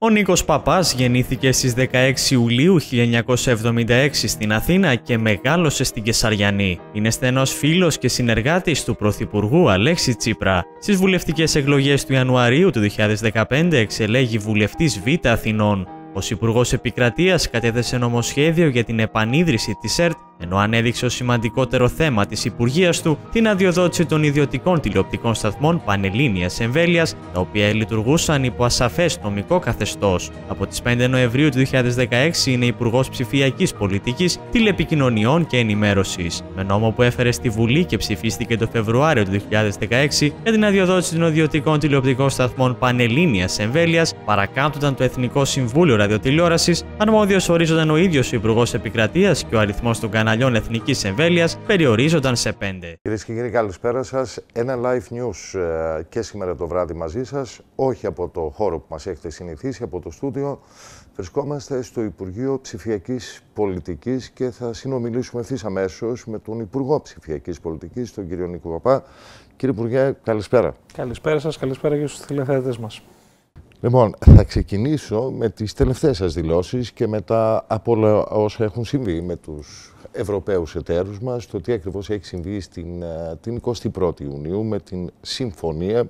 Ο Νίκος Παπάς γεννήθηκε στις 16 Ιουλίου 1976 στην Αθήνα και μεγάλωσε στην Κεσαριανή. Είναι στενός φίλος και συνεργάτης του Πρωθυπουργού Αλέξη Τσίπρα. Στις βουλευτικές εκλογές του Ιανουαρίου του 2015 εξελέγει βουλευτής Β' Αθηνών. Ως Υπουργός Επικρατείας κατέθεσε νομοσχέδιο για την επανίδρυση της ΕΡΤ, ενώ ανέδειξε ως σημαντικότερο θέμα της υπουργείας του την αδειοδότηση των ιδιωτικών τηλεοπτικών σταθμών πανελλήνιας εμβέλειας, τα οποία λειτουργούσαν υπό ασαφές νομικό καθεστώς. Από τις 5 Νοεμβρίου του 2016 είναι Υπουργός Ψηφιακής Πολιτικής, Τηλεπικοινωνιών και Ενημέρωσης. Με νόμο που έφερε στη Βουλή και ψηφίστηκε το Φεβρουάριο του 2016 για την αδειοδότηση των ιδιωτικών τηλεοπτικών σταθμών πανελλήνιας εμβέλειας, παρακάμπτονταν το Εθνικό Συμβούλιο Ραδιοτηλεόρασης, αρμόδιος ορίζονταν ο ίδιος ο Υπουργός Επικρατείας και ο αριθμός των καναλιών εθνικής εμβέλειας περιορίζονταν σε 5. Κυρίες και κύριοι, καλησπέρα σας. Ένα live news και σήμερα το βράδυ μαζί σας, όχι από το χώρο που μας έχετε συνηθίσει, από το στούντιο. Βρισκόμαστε στο Υπουργείο Ψηφιακής Πολιτικής και θα συνομιλήσουμε ευθύς αμέσως με τον Υπουργό Ψηφιακής Πολιτικής, τον κύριο Νίκο Παπά. Κύριε Υπουργέ, καλησπέρα. Καλησπέρα σας, καλησπέρα και στους τηλεθεατές μας. Λοιπόν, θα ξεκινήσω με τις τελευταίες σας δηλώσεις και μετά από όλα όσα έχουν συμβεί με τους Ευρωπαίους εταίρους μας, το τι ακριβώς έχει συμβεί την 21η Ιουνίου με την συμφωνία,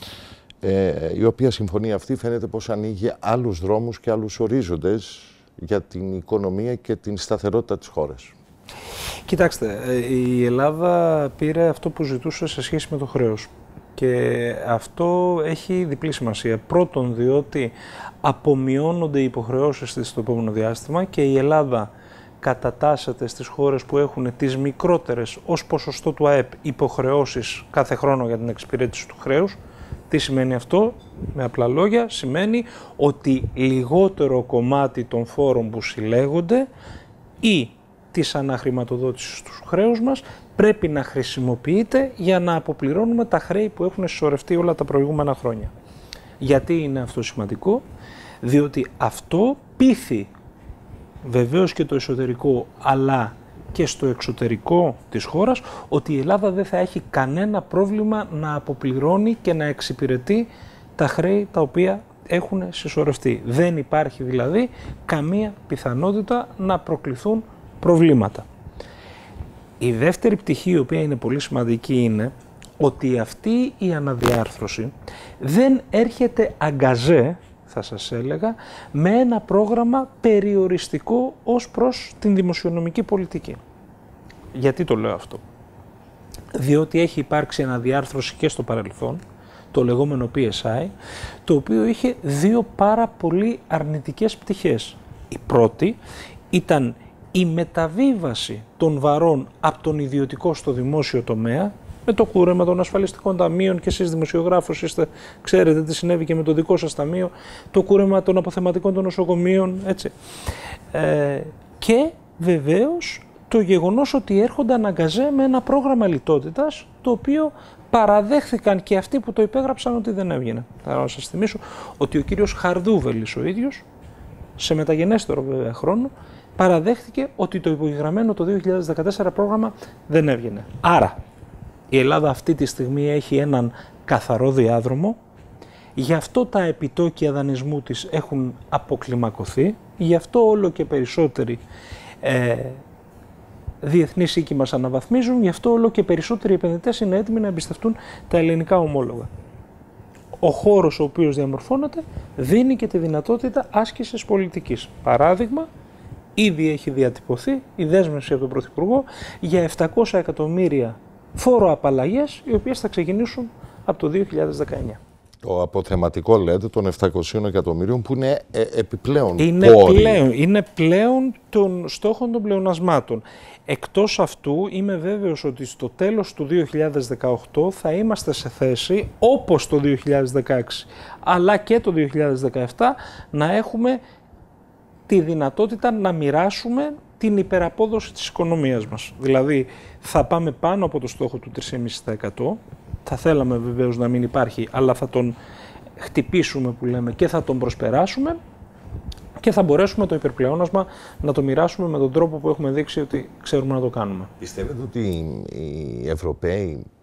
η οποία συμφωνία αυτή φαίνεται πως ανοίγει άλλους δρόμους και άλλους ορίζοντες για την οικονομία και την σταθερότητα της χώρας. Κοιτάξτε, η Ελλάδα πήρε αυτό που ζητούσε σε σχέση με το χρέος. Και αυτό έχει διπλή σημασία. Πρώτον, διότι απομειώνονται οι υποχρεώσεις της στο επόμενο διάστημα και η Ελλάδα κατατάσσεται στις χώρες που έχουν τις μικρότερες ως ποσοστό του ΑΕΠ υποχρεώσεις κάθε χρόνο για την εξυπηρέτηση του χρέους. Τι σημαίνει αυτό? Με απλά λόγια, σημαίνει ότι λιγότερο κομμάτι των φόρων που συλλέγονται ή της αναχρηματοδότησης του χρέους μας πρέπει να χρησιμοποιείται για να αποπληρώνουμε τα χρέη που έχουν συσσωρευτεί όλα τα προηγούμενα χρόνια. Γιατί είναι αυτό σημαντικό? Διότι αυτό πείθει βεβαίως και το εσωτερικό αλλά και στο εξωτερικό της χώρας ότι η Ελλάδα δεν θα έχει κανένα πρόβλημα να αποπληρώνει και να εξυπηρετεί τα χρέη τα οποία έχουν συσσωρευτεί. Δεν υπάρχει δηλαδή καμία πιθανότητα να προκληθούν προβλήματα. Η δεύτερη πτυχή, η οποία είναι πολύ σημαντική, είναι ότι αυτή η αναδιάρθρωση δεν έρχεται αγκαζέ, θα σας έλεγα, με ένα πρόγραμμα περιοριστικό ως προς την δημοσιονομική πολιτική. Γιατί το λέω αυτό? Διότι έχει υπάρξει αναδιάρθρωση και στο παρελθόν, το λεγόμενο PSI, το οποίο είχε δύο πάρα πολύ αρνητικές πτυχές. Η πρώτη ήταν η μεταβίβαση των βαρών από τον ιδιωτικό στο δημόσιο τομέα, με το κούρεμα των ασφαλιστικών ταμείων, και εσείς δημοσιογράφος είστε, ξέρετε τι συνέβη και με το δικό σας ταμείο, το κούρεμα των αποθεματικών των νοσοκομείων, έτσι. Και βεβαίως το γεγονός ότι έρχονταν αγκαζέ με ένα πρόγραμμα λιτότητας, το οποίο παραδέχθηκαν και αυτοί που το υπέγραψαν ότι δεν έβγαινε. Θα σας θυμίσω ότι ο κύριος Χαρδούβελης ο ίδιος, σε μεταγενέστερο βέβαια χρόνο, παραδέχθηκε ότι το υπογεγραμμένο το 2014 πρόγραμμα δεν έβγαινε. Άρα, η Ελλάδα αυτή τη στιγμή έχει έναν καθαρό διάδρομο, γι' αυτό τα επιτόκια δανεισμού της έχουν αποκλιμακωθεί, γι' αυτό όλο και περισσότεροι διεθνείς οίκοι μας αναβαθμίζουν, γι' αυτό όλο και περισσότεροι επενδυτές είναι έτοιμοι να εμπιστευτούν τα ελληνικά ομόλογα. Ο χώρος ο οποίος διαμορφώνεται δίνει και τη δυνατότητα άσκησης πολιτικής. Παράδειγμα, ήδη έχει διατυπωθεί η δέσμευση από τον Πρωθυπουργό για 700 εκατομμύρια φόρο-απαλλαγές, οι οποίες θα ξεκινήσουν από το 2019. Το αποθεματικό, λέτε, των 700 εκατομμυρίων που είναι επιπλέον είναι πλέον των στόχων των πλεονασμάτων. Εκτός αυτού, είμαι βέβαιος ότι στο τέλος του 2018 θα είμαστε σε θέση, όπως το 2016, αλλά και το 2017, να έχουμε τη δυνατότητα να μοιράσουμε την υπεραπόδοση της οικονομίας μας. Δηλαδή, θα πάμε πάνω από το στόχο του 3,5%. Θα θέλαμε βεβαίως να μην υπάρχει, αλλά θα τον χτυπήσουμε που λέμε και θα τον προσπεράσουμε και θα μπορέσουμε το υπερπλεόνασμα να το μοιράσουμε με τον τρόπο που έχουμε δείξει ότι ξέρουμε να το κάνουμε. Πιστεύετε ότι οι Ευρωπαίοι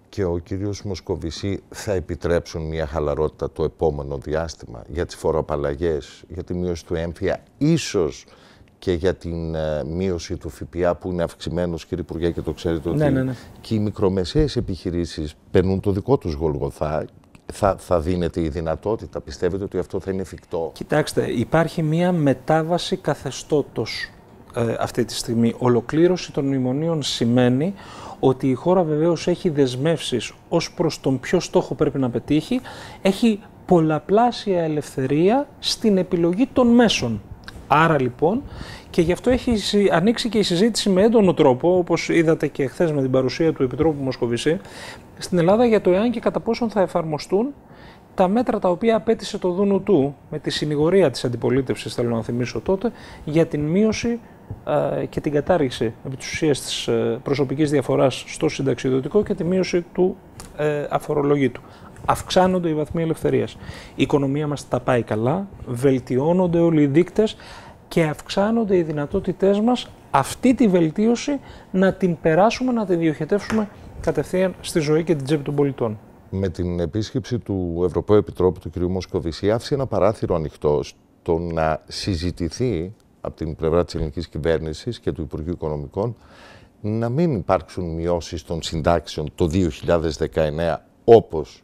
και ο κύριος Μοσκοβισή θα επιτρέψουν μια χαλαρότητα το επόμενο διάστημα για τις φοροαπαλλαγές, για τη μείωση του έμφυα, ίσως και για την μείωση του ΦΠΑ που είναι αυξημένος, κύριε Υπουργέ, και το ξέρετε ότι και οι μικρομεσαίες επιχειρήσεις περνούν το δικό τους γολγοθά. Θα δίνεται η δυνατότητα, πιστεύετε ότι αυτό θα είναι εφικτό? Κοιτάξτε, υπάρχει μια μετάβαση καθεστώτος αυτή τη στιγμή. Ολοκλήρωση των μνημονίων σημαίνει ότι η χώρα βεβαίως έχει δεσμεύσεις ως προς τον ποιο στόχο πρέπει να πετύχει, έχει πολλαπλάσια ελευθερία στην επιλογή των μέσων. Άρα λοιπόν, και γι' αυτό έχει ανοίξει και η συζήτηση με έντονο τρόπο, όπως είδατε και χθες με την παρουσία του Επιτρόπου Μοσκοβισή, στην Ελλάδα για το εάν και κατά πόσον θα εφαρμοστούν τα μέτρα τα οποία απέτησε το Δούνου του με τη συνηγορία της αντιπολίτευσης, θέλω να θυμίσω τότε, για την μείωση και την κατάργηση επί της ουσίας της προσωπικής διαφοράς στο συνταξιοδοτικό και τη μείωση του αφορολόγητου. Αυξάνονται οι βαθμοί ελευθερίας. Η οικονομία μας τα πάει καλά, βελτιώνονται όλοι οι δείκτες και αυξάνονται οι δυνατότητές μας αυτή τη βελτίωση να την περάσουμε, να τη διοχετεύσουμε κατευθείαν στη ζωή και την τσέπη των πολιτών. Με την επίσκεψη του Ευρωπαίου Επιτρόπου του κ. Μοσκοβισή άφησε ένα παράθυρο ανοιχτό στο να συζητηθεί από την πλευρά της ελληνικής κυβέρνησης και του Υπουργείου Οικονομικών να μην υπάρξουν μειώσεις των συντάξεων το 2019 όπως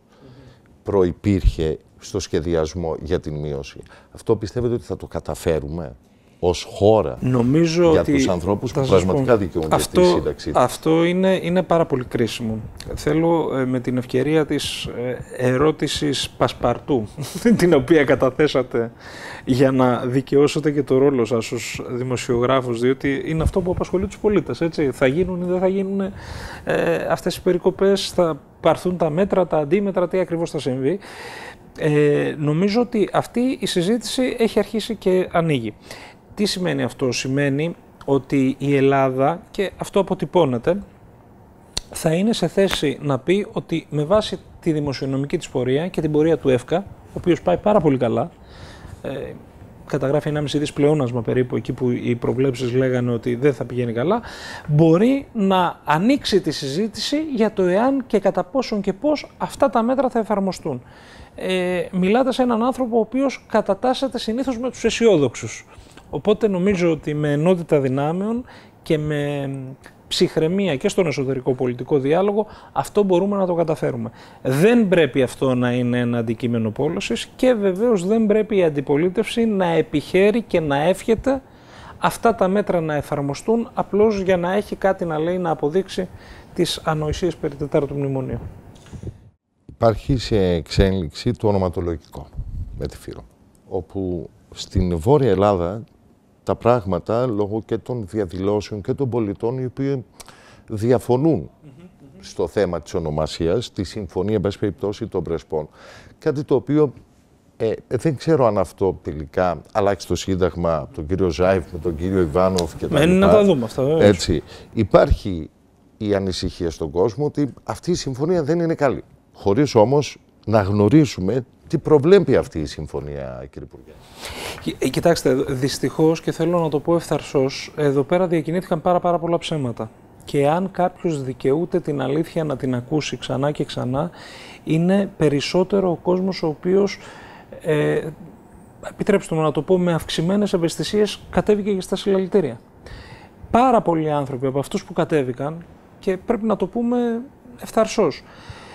προϋπήρχε στο σχεδιασμό για την μείωση. Αυτό πιστεύετε ότι θα το καταφέρουμε ως χώρα? Νομίζω για ότι τους ανθρώπους που πραγματικά δικαιούνται τη σύνταξη? Αυτό είναι πάρα πολύ κρίσιμο. Θέλω με την ευκαιρία της ερώτησης πασπαρτού, την οποία καταθέσατε για να δικαιώσετε και το ρόλο σας ως δημοσιογράφος, διότι είναι αυτό που απασχολεί τους πολίτες, έτσι. Θα γίνουν ή δεν θα γίνουν αυτές οι περικοπές, θα πάρθουν τα μέτρα, τα αντίμετρα, τι ακριβώς θα συμβεί. Νομίζω ότι αυτή η συζήτηση έχει αρχίσει και ανοίγει. Τι σημαίνει αυτό? Σημαίνει ότι η Ελλάδα, και αυτό αποτυπώνεται, θα είναι σε θέση να πει ότι με βάση τη δημοσιονομική της πορεία και την πορεία του ΕΦΚΑ, ο οποίος πάει πάρα πολύ καλά, καταγράφει 1,5 δις πλεόνασμα περίπου, εκεί που οι προβλέψεις λέγανε ότι δεν θα πηγαίνει καλά, μπορεί να ανοίξει τη συζήτηση για το εάν και κατά πόσον και πώς αυτά τα μέτρα θα εφαρμοστούν. Μιλάτε σε έναν άνθρωπο ο οποίος κατατάσσεται συνήθως με τους αισιόδοξους. Οπότε νομίζω ότι με ενότητα δυνάμεων και με ψυχραιμία και στον εσωτερικό πολιτικό διάλογο αυτό μπορούμε να το καταφέρουμε. Δεν πρέπει αυτό να είναι ένα αντικείμενο πόλωσης και βεβαίως δεν πρέπει η αντιπολίτευση να επιχαίρει και να εύχεται αυτά τα μέτρα να εφαρμοστούν απλώς για να έχει κάτι να λέει, να αποδείξει τις ανοησίες περί τετάρτου μνημονίου. Υπάρχει σε εξέλιξη το ονοματολογικό με τη Φύρο, όπου στην Βόρεια Ελλάδα τα πράγματα, λόγω και των διαδηλώσεων και των πολιτών, οι οποίοι διαφωνούν στο θέμα της ονομασίας, τη συμφωνία, εν πάση περιπτώσει, των Πρεσπών. Κάτι το οποίο δεν ξέρω αν αυτό τελικά αλλάξει το Σύνταγμα από τον κύριο Ζάιβ με τον κύριο Ιβάνοφ και τα λοιπά. Να τα δούμε αυτά. Έτσι. Υπάρχει η ανησυχία στον κόσμο ότι αυτή η συμφωνία δεν είναι καλή. Χωρίς όμως να γνωρίσουμε τι προβλέπει αυτή η συμφωνία, κύριε Υπουργέ. Κοιτάξτε, δυστυχώς, και θέλω να το πω ευθαρσώς, εδώ πέρα διακινήθηκαν πάρα πολλά ψέματα. Και αν κάποιος δικαιούται την αλήθεια να την ακούσει ξανά και ξανά, είναι περισσότερο ο κόσμος ο οποίος, επιτρέψτε μου να το πω, με αυξημένες ευαισθησίες κατέβηκε και στα συλλαλητήρια. Πάρα πολλοί άνθρωποι από αυτούς που κατέβηκαν, και πρέπει να το πούμε ευθαρσώς,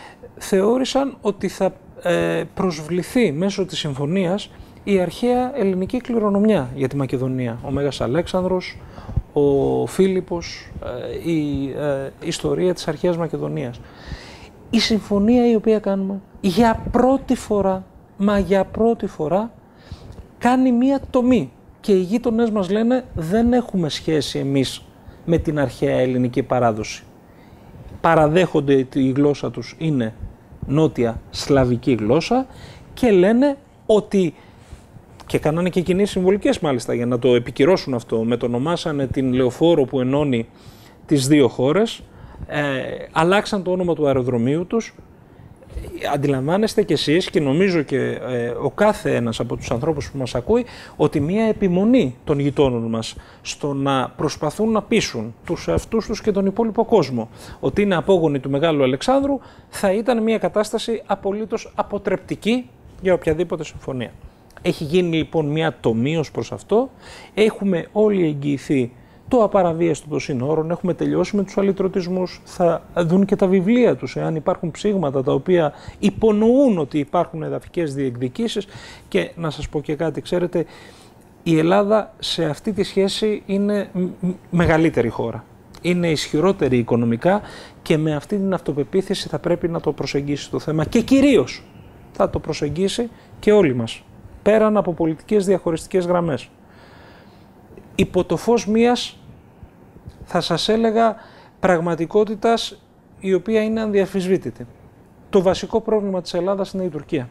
θεώρησαν ότι θα προσβληθεί μέσω της συμφωνίας η αρχαία ελληνική κληρονομιά για τη Μακεδονία. Ο Μέγας Αλέξανδρος, ο Φίλιππος, η ιστορία της αρχαίας Μακεδονίας. Η συμφωνία η οποία κάνουμε για πρώτη φορά, για πρώτη φορά, κάνει μία τομή. Και οι γείτονές μας λένε δεν έχουμε σχέση εμείς με την αρχαία ελληνική παράδοση. Παραδέχονται ότι η γλώσσα τους είναι νότια σλαβική γλώσσα και λένε ότι, και κάνανε και κινήσεις συμβολικές μάλιστα για να το επικυρώσουν αυτό, μετονομάσανε την λεωφόρο που ενώνει τις δύο χώρες, αλλάξαν το όνομα του αεροδρομίου τους, αντιλαμβάνεστε κι εσείς και νομίζω και ο κάθε ένας από τους ανθρώπους που μας ακούει ότι μια επιμονή των γειτόνων μας στο να προσπαθούν να πείσουν τους εαυτούς τους και τον υπόλοιπο κόσμο ότι είναι απόγονοι του Μεγάλου Αλεξάνδρου θα ήταν μια κατάσταση απολύτως αποτρεπτική για οποιαδήποτε συμφωνία. Έχει γίνει λοιπόν μια τομή ως προς αυτό, έχουμε όλοι εγγυηθεί το απαραβίαστο των συνόρων, έχουμε τελειώσει με τους αλυτρωτισμούς, θα δουν και τα βιβλία τους εάν υπάρχουν ψήγματα τα οποία υπονοούν ότι υπάρχουν εδαφικές διεκδικήσεις και να σας πω και κάτι, ξέρετε, η Ελλάδα σε αυτή τη σχέση είναι μεγαλύτερη χώρα. Είναι ισχυρότερη οικονομικά και με αυτή την αυτοπεποίθηση θα πρέπει να το προσεγγίσει το θέμα και κυρίως θα το προσεγγίσει και όλοι μας, πέραν από πολιτικές διαχωριστικές γραμμές. Υπό το φως μιας, θα σας έλεγα, πραγματικότητας η οποία είναι ανδιαμφισβήτητη. Το βασικό πρόβλημα της Ελλάδας είναι η Τουρκία.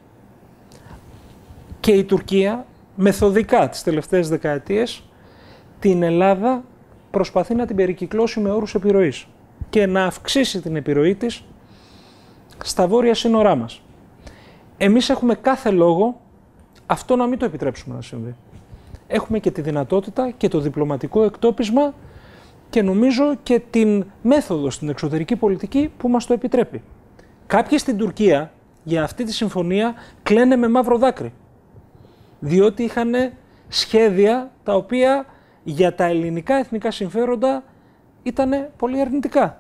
Και η Τουρκία μεθοδικά τις τελευταίες δεκαετίες την Ελλάδα προσπαθεί να την περικυκλώσει με όρους επιρροής και να αυξήσει την επιρροή της στα βόρεια σύνορά μας. Εμείς έχουμε κάθε λόγο αυτό να μην το επιτρέψουμε να συμβεί. Έχουμε και τη δυνατότητα και το διπλωματικό εκτόπισμα και νομίζω και την μέθοδο στην εξωτερική πολιτική που μας το επιτρέπει. Κάποιοι στην Τουρκία για αυτή τη συμφωνία κλαίνε με μαύρο δάκρυ, διότι είχαν σχέδια τα οποία για τα ελληνικά εθνικά συμφέροντα ήταν πολύ αρνητικά.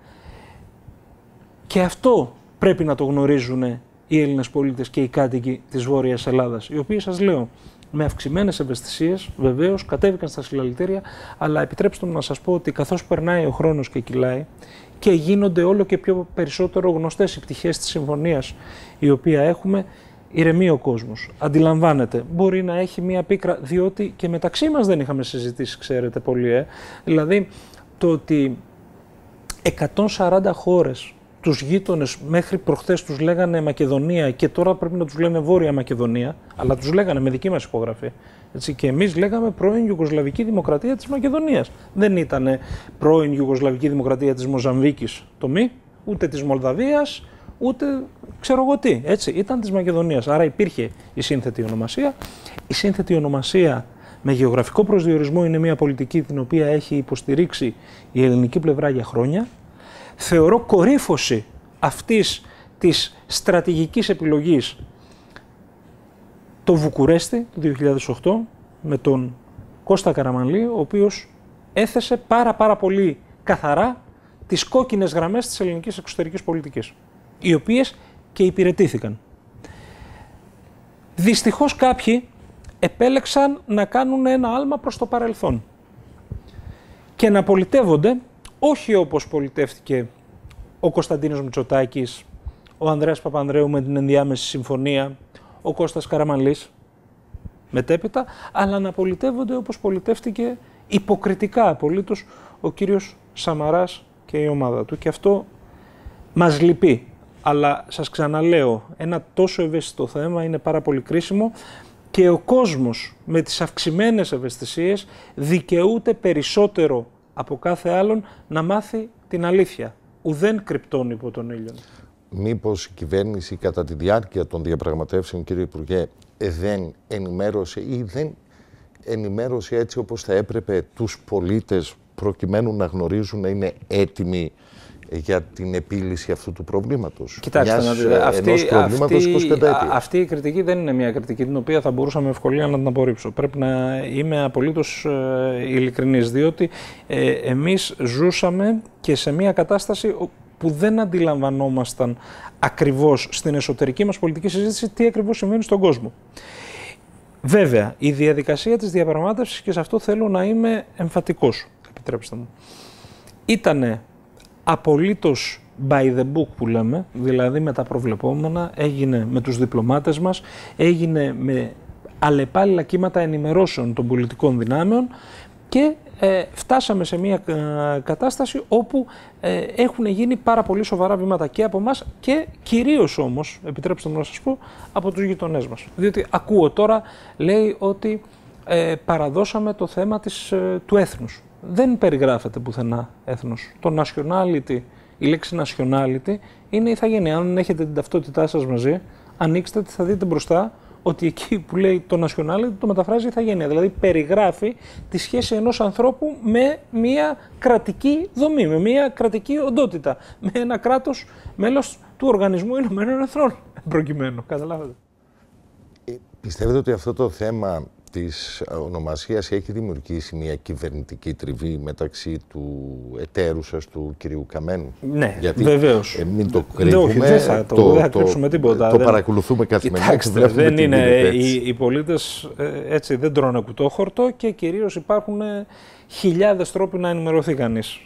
Και αυτό πρέπει να το γνωρίζουν οι Έλληνες πολίτες και οι κάτοικοι της Βόρειας Ελλάδας, οι οποίοι, σας λέω, με αυξημένες ευαισθησίες, βεβαίως, κατέβηκαν στα συλλαλητήρια, αλλά επιτρέψτε μου να σας πω ότι καθώς περνάει ο χρόνος και κυλάει και γίνονται όλο και πιο περισσότερο γνωστές οι πτυχές της συμφωνίας η οποία έχουμε, ηρεμεί ο κόσμος. Αντιλαμβάνεται, μπορεί να έχει μία πίκρα, διότι και μεταξύ μας δεν είχαμε συζητήσει, ξέρετε πολύ, δηλαδή το ότι 140 χώρες τους γείτονες μέχρι προχθές τους λέγανε Μακεδονία και τώρα πρέπει να τους λένε Βόρεια Μακεδονία, αλλά τους λέγανε με δική μας υπογραφή. Έτσι, και εμείς λέγαμε πρώην Ιουγκοσλαβική Δημοκρατία της Μακεδονίας. Δεν ήταν πρώην Ιουγκοσλαβική Δημοκρατία της Μοζαμβίκης το μη, ούτε της Μολδαβίας, ούτε ξέρω εγώ τι. Έτσι, ήταν της Μακεδονίας. Άρα υπήρχε η σύνθετη ονομασία. Η σύνθετη ονομασία με γεωγραφικό προσδιορισμό είναι μια πολιτική την οποία έχει υποστηρίξει η ελληνική πλευρά για χρόνια. Θεωρώ κορύφωση αυτής της στρατηγικής επιλογής το Βουκουρέστι του 2008 με τον Κώστα Καραμανλή, ο οποίος έθεσε πάρα πολύ καθαρά τις κόκκινες γραμμές της ελληνικής εξωτερικής πολιτικής, οι οποίες και υπηρετήθηκαν. Δυστυχώς κάποιοι επέλεξαν να κάνουν ένα άλμα προς το παρελθόν και να πολιτεύονται όχι όπως πολιτεύτηκε ο Κωνσταντίνος Μητσοτάκης, ο Ανδρέας Παπανδρέου με την ενδιάμεση συμφωνία, ο Κώστας Καραμανλής μετέπειτα, αλλά να πολιτεύονται όπως πολιτεύτηκε υποκριτικά απολύτως ο κύριος Σαμαράς και η ομάδα του. Και αυτό μας λυπεί. Αλλά σας ξαναλέω, ένα τόσο ευαίσθητο θέμα είναι πάρα πολύ κρίσιμο και ο κόσμος με τις αυξημένες ευαισθησίες δικαιούται περισσότερο από κάθε άλλον να μάθει την αλήθεια. Ουδέν κρυπτών υπό τον ήλιο. Μήπως η κυβέρνηση κατά τη διάρκεια των διαπραγματεύσεων, κύριε Υπουργέ, δεν ενημέρωσε ή δεν ενημέρωσε έτσι όπως θα έπρεπε τους πολίτες προκειμένου να γνωρίζουν να είναι έτοιμοι για την επίλυση αυτού του προβλήματος? Κοιτάξτε, αυτή η κριτική δεν είναι μια κριτική την οποία θα μπορούσα με ευκολία να την απορρίψω. Πρέπει να είμαι απολύτως ειλικρινής, διότι εμείς ζούσαμε και σε μια κατάσταση που δεν αντιλαμβανόμασταν ακριβώς στην εσωτερική μας πολιτική συζήτηση τι ακριβώς συμβαίνει στον κόσμο. Βέβαια, η διαδικασία της διαπραγμάτευσης, και σε αυτό θέλω να είμαι εμφατικός, επιτρέψτε μου, ήτανε απολύτως by the book που λέμε, δηλαδή με τα προβλεπόμενα, έγινε με τους διπλωμάτες μας, έγινε με αλλεπάλληλα κύματα ενημερώσεων των πολιτικών δυνάμεων και φτάσαμε σε μια κατάσταση όπου έχουν γίνει πάρα πολύ σοβαρά βήματα και από εμάς και κυρίως όμως, επιτρέψτε μου να σας πω, από τους γειτονές μας. Διότι ακούω τώρα, λέει ότι παραδώσαμε το θέμα του έθνους. Δεν περιγράφεται πουθενά έθνος. Το nationality, η λέξη nationality είναι η ηθαγένεια. Αν έχετε την ταυτότητά σας μαζί, ανοίξτε τη, θα δείτε μπροστά ότι εκεί που λέει το nationality το μεταφράζει η ηθαγένεια. Δηλαδή περιγράφει τη σχέση ενός ανθρώπου με μια κρατική δομή, με μια κρατική οντότητα, με ένα κράτος μέλος του Οργανισμού Ηνωμένων Εθνών, προκειμένου. Καταλάβατε. Πιστεύετε ότι αυτό το θέμα της ονομασίας έχει δημιουργήσει μια κυβερνητική τριβή μεταξύ του εταίρου σας, του κυρίου Καμένου? Ναι, γιατί, βεβαίως. Μην το κρύβουμε. Δεν θα το κρύψουμε τίποτα. Το παρακολουθούμε καθημερινά. Κοιτάξτε, δεν είναι. Οι πολίτες έτσι δεν τρώνε κουτόχορτο και κυρίως υπάρχουν χιλιάδες τρόποι να ενημερωθεί κανείς.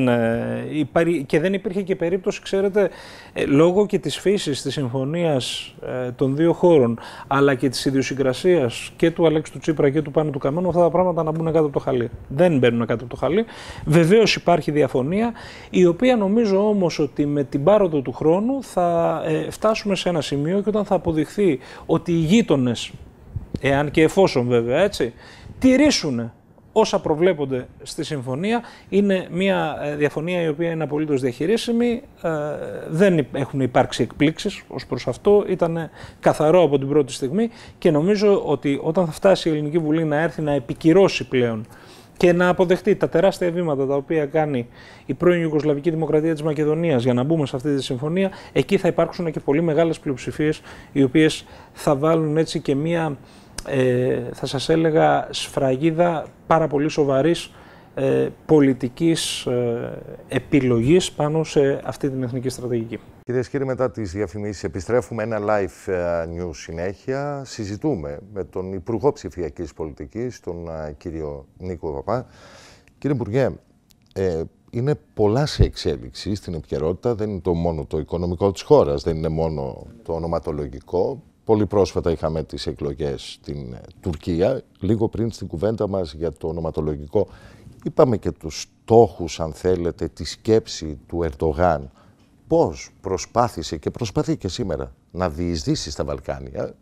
Και δεν υπήρχε και περίπτωση, ξέρετε, λόγω και της φύσης της συμφωνίας των δύο χώρων, αλλά και της ιδιοσυγκρασίας και του Αλέξη του Τσίπρα και του Πάνου του Καμένου, αυτά τα πράγματα να μπουν κάτω από το χαλί. Δεν μπαίνουν κάτω από το χαλί. Βεβαίως υπάρχει διαφωνία, η οποία νομίζω όμως ότι με την πάροδο του χρόνου θα φτάσουμε σε ένα σημείο και όταν θα αποδειχθεί ότι οι γείτονες, εάν και εφόσον βέβαια έτσι, τηρήσουν όσα προβλέπονται στη συμφωνία, είναι μια διαφωνία η οποία είναι απολύτως διαχειρίσιμη, δεν έχουν υπάρξει εκπλήξεις ως προς αυτό, ήταν καθαρό από την πρώτη στιγμή και νομίζω ότι όταν θα φτάσει η Ελληνική Βουλή να έρθει να επικυρώσει πλέον και να αποδεχτεί τα τεράστια βήματα τα οποία κάνει η πρώην Ιουγκοσλαβική Δημοκρατία της Μακεδονίας για να μπούμε σε αυτή τη συμφωνία, εκεί θα υπάρξουν και πολύ μεγάλες πλειοψηφίες οι οποίες θα βάλουν έτσι και μία θα σας έλεγα σφραγίδα πάρα πολύ σοβαρής πολιτικής επιλογής πάνω σε αυτή την εθνική στρατηγική. Κυρίες και κύριοι, μετά τις διαφημίσεις επιστρέφουμε, ένα live news συνέχεια. Συζητούμε με τον Υπουργό Ψηφιακής Πολιτικής, τον κύριο Νίκο Παπά. Κύριε Υπουργέ, είναι πολλά σε εξέλιξη στην επικαιρότητα, δεν είναι το μόνο το οικονομικό της χώρας, δεν είναι μόνο το ονοματολογικό. Πολύ πρόσφατα είχαμε τις εκλογές στην Τουρκία. Λίγο πριν στην κουβέντα μας για το ονοματολογικό είπαμε και τους στόχους, αν θέλετε, τη σκέψη του Ερντογάν. Πώς προσπάθησε και προσπαθεί και σήμερα να διεισδύσει στα Βαλκάνια.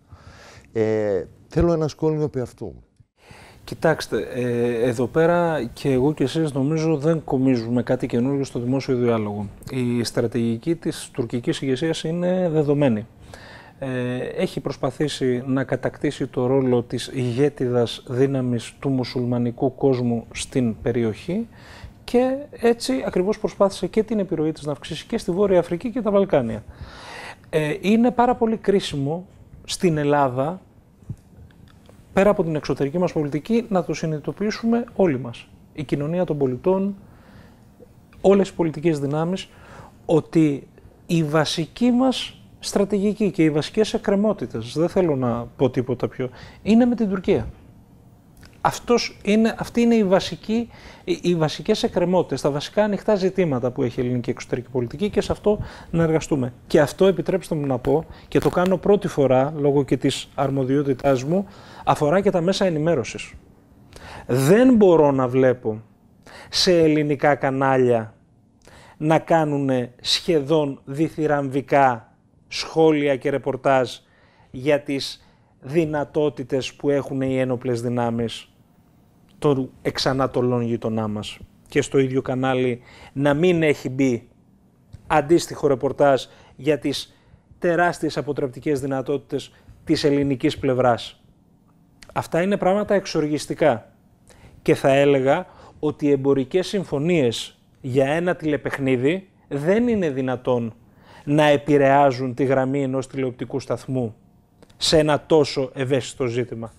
Θέλω ένα σχόλιο επί αυτού. Κοιτάξτε, εδώ πέρα και εγώ και εσείς νομίζω δεν κομίζουμε κάτι καινούργιο στο δημόσιο διάλογο. Η στρατηγική της τουρκικής ηγεσίας είναι δεδομένη. Έχει προσπαθήσει να κατακτήσει το ρόλο της ηγέτιδας δύναμης του μουσουλμανικού κόσμου στην περιοχή και έτσι ακριβώς προσπάθησε και την επιρροή της να αυξήσει και στη Βόρεια Αφρική και τα Βαλκάνια. Είναι πάρα πολύ κρίσιμο στην Ελλάδα, πέρα από την εξωτερική μας πολιτική, να το συνειδητοποιήσουμε όλοι μας. Η κοινωνία των πολιτών, όλες οι πολιτικές δυνάμεις, ότι η βασική μας στρατηγική και οι βασικές εκκρεμότητες, δεν θέλω να πω τίποτα πιο, είναι με την Τουρκία. Αυτή είναι οι βασικές εκκρεμότητες, τα βασικά ανοιχτά ζητήματα που έχει η ελληνική εξωτερική πολιτική και σε αυτό να εργαστούμε. Και αυτό, επιτρέψτε μου να πω, και το κάνω πρώτη φορά λόγω και της αρμοδιότητάς μου, αφορά και τα μέσα ενημέρωσης. Δεν μπορώ να βλέπω σε ελληνικά κανάλια να κάνουν σχεδόν διθυραμβικά σχόλια και ρεπορτάζ για τις δυνατότητες που έχουν οι ένοπλες δυνάμεις των εξανατολών γειτονά μας. Και στο ίδιο κανάλι να μην έχει μπει αντίστοιχο ρεπορτάζ για τις τεράστιες αποτρεπτικές δυνατότητες της ελληνικής πλευράς. Αυτά είναι πράγματα εξοργιστικά. Και θα έλεγα ότι οι εμπορικές συμφωνίες για ένα τηλεπαιχνίδι δεν είναι δυνατόν να επηρεάζουν τη γραμμή ενός τηλεοπτικού σταθμού σε ένα τόσο ευαίσθητο ζήτημα.